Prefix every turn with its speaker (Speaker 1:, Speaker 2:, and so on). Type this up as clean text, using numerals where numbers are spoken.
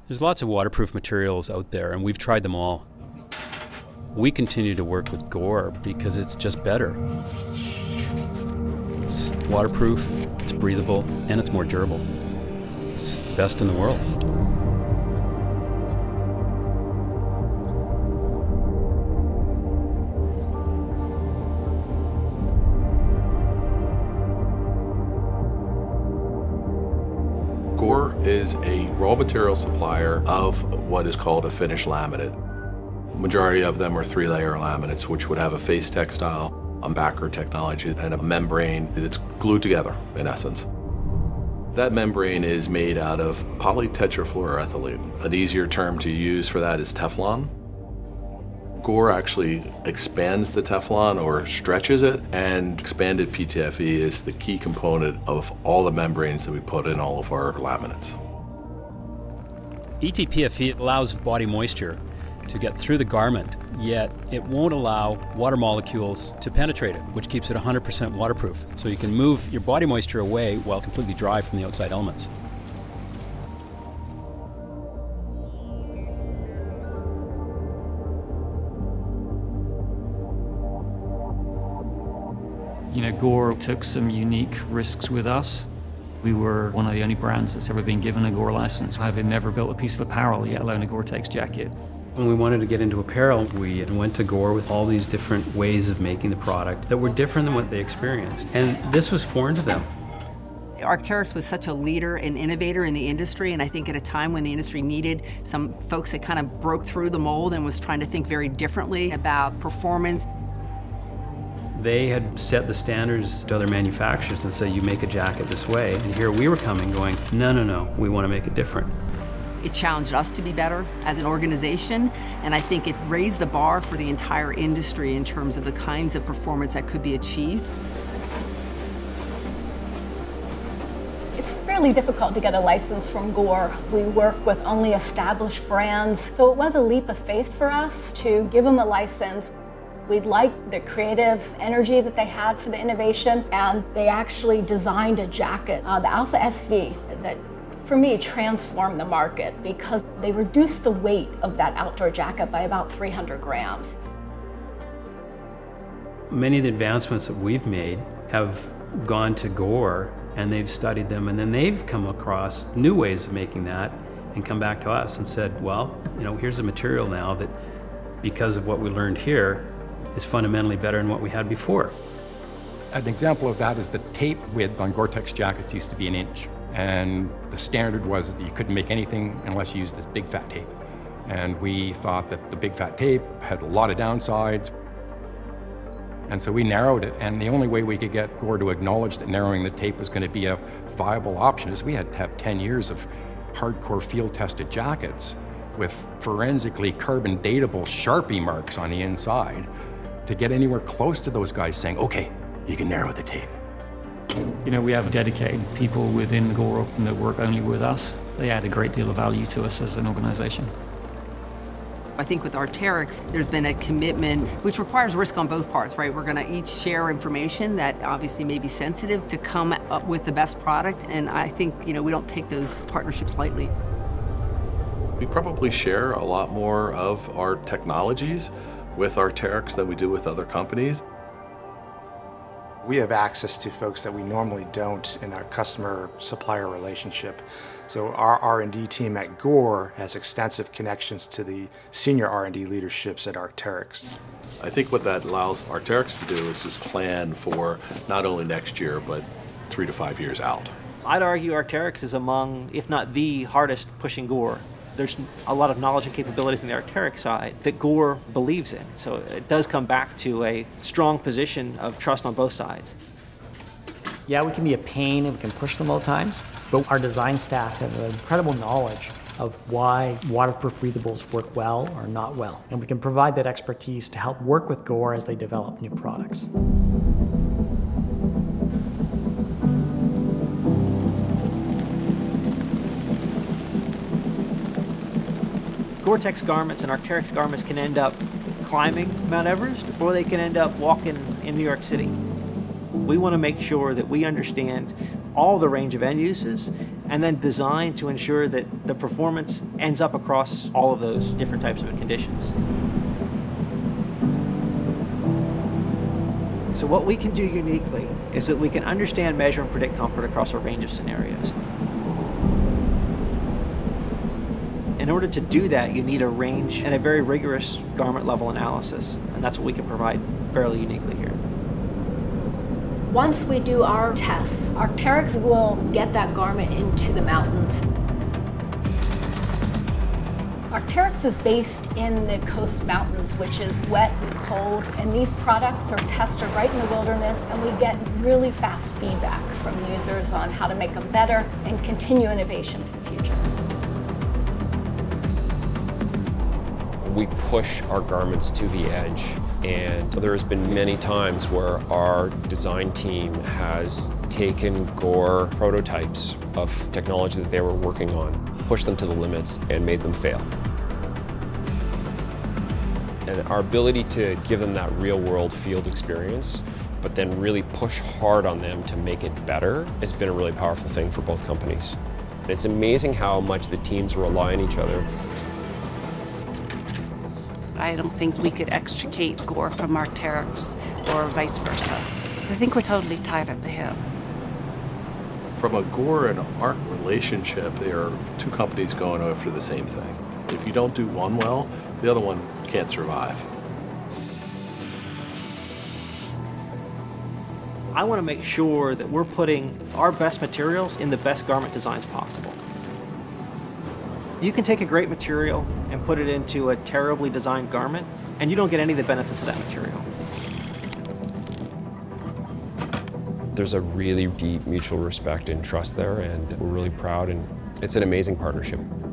Speaker 1: There's lots of waterproof materials out there, and we've tried them all. We continue to work with Gore because it's just better. It's waterproof, it's breathable, and it's more durable. It's the best in the world.
Speaker 2: Gore is a raw material supplier of what is called a finished laminate. Majority of them are 3-layer laminates, which would have a face textile, a backer technology, and a membrane that's glued together, in essence. That membrane is made out of polytetrafluoroethylene. An easier term to use for that is Teflon. Gore actually expands the Teflon or stretches it, and expanded PTFE is the key component of all the membranes that we put in all of our laminates.
Speaker 1: ETPFE allows body moisture to get through the garment, yet it won't allow water molecules to penetrate it, which keeps it 100% waterproof. So you can move your body moisture away while completely dry from the outside elements.
Speaker 3: You know, Gore took some unique risks with us. We were one of the only brands that's ever been given a Gore license, having never built a piece of apparel, yet alone a Gore TeX jacket.
Speaker 1: When we wanted to get into apparel, we went to Gore with all these different ways of making the product that were different than what they experienced. And this was foreign to them.
Speaker 4: Arc'teryx was such a leader and innovator in the industry, and I think at a time when the industry needed some folks that kind of broke through the mold and was trying to think very differently about performance.
Speaker 1: They had set the standards to other manufacturers and said, you make a jacket this way. And here we were coming going, no, no, no, we want to make it different.
Speaker 4: It challenged us to be better as an organization, and I think it raised the bar for the entire industry in terms of the kinds of performance that could be achieved.
Speaker 5: It's fairly difficult to get a license from Gore. We work with only established brands, so it was a leap of faith for us to give them a license. We liked the creative energy that they had for the innovation, and they actually designed a jacket, the Alpha SV, that for me transformed the market because they reduced the weight of that outdoor jacket by about 300 grams.
Speaker 1: Many of the advancements that we've made have gone to Gore, and they've studied them, and then they've come across new ways of making that and come back to us and said, well, you know, here's a material now that, because of what we learned here, is fundamentally better than what we had before.
Speaker 6: An example of that is the tape width on Gore TeX jackets used to be 1 inch. And the standard was that you couldn't make anything unless you used this big fat tape. And we thought that the big fat tape had a lot of downsides. And so we narrowed it, and the only way we could get Gore to acknowledge that narrowing the tape was going to be a viable option is we had to have 10 years of hardcore field-tested jackets with forensically carbon datable Sharpie marks on the inside to get anywhere close to those guys saying, okay, you can narrow the tape.
Speaker 3: You know, we have dedicated people within Gore that work only with us. They add a great deal of value to us as an organization.
Speaker 4: I think with Arc'teryx, there's been a commitment which requires risk on both parts, right? We're going to each share information that obviously may be sensitive to come up with the best product, and I think, you know, we don't take those partnerships lightly.
Speaker 2: We probably share a lot more of our technologies with Arc'teryx than we do with other companies.
Speaker 7: We have access to folks that we normally don't in our customer-supplier relationship. So our R&D team at Gore has extensive connections to the senior R&D leaderships at Arc'teryx.
Speaker 2: I think what that allows Arc'teryx to do is just plan for not only next year, but 3 to 5 years out.
Speaker 8: I'd argue Arc'teryx is among, if not the hardest pushing Gore. There's a lot of knowledge and capabilities in the Arc'teryx side that Gore believes in. So it does come back to a strong position of trust on both sides.
Speaker 9: Yeah, we can be a pain and we can push them all the times, but our design staff have an incredible knowledge of why waterproof breathables work well or not well. And we can provide that expertise to help work with Gore as they develop new products.
Speaker 8: Gore TeX garments and Arc'teryx garments can end up climbing Mount Everest, or they can end up walking in New York City. We want to make sure that we understand all the range of end uses, and then designed to ensure that the performance ends up across all of those different types of conditions. So what we can do uniquely is that we can understand, measure, and predict comfort across a range of scenarios. In order to do that, you need a range and a very rigorous garment level analysis, and that's what we can provide fairly uniquely here.
Speaker 5: Once we do our tests, Arc'teryx will get that garment into the mountains. Arc'teryx is based in the coast mountains, which is wet and cold, and these products are tested right in the wilderness, and we get really fast feedback from users on how to make them better and continue innovation for the future.
Speaker 10: We push our garments to the edge, and there has been many times where our design team has taken Gore prototypes of technology that they were working on, pushed them to the limits, and made them fail. And our ability to give them that real-world field experience, but then really push hard on them to make it better, has been a really powerful thing for both companies. And it's amazing how much the teams rely on each other.
Speaker 11: I don't think we could extricate Gore from Arc'teryx or vice versa. I think we're totally tied at the hip.
Speaker 2: From a Gore and Arc relationship, they are two companies going after the same thing. If you don't do one well, the other one can't survive.
Speaker 8: I want to make sure that we're putting our best materials in the best garment designs possible. You can take a great material and put it into a terribly designed garment, and you don't get any of the benefits of that material.
Speaker 10: There's a really deep mutual respect and trust there, and we're really proud, and it's an amazing partnership.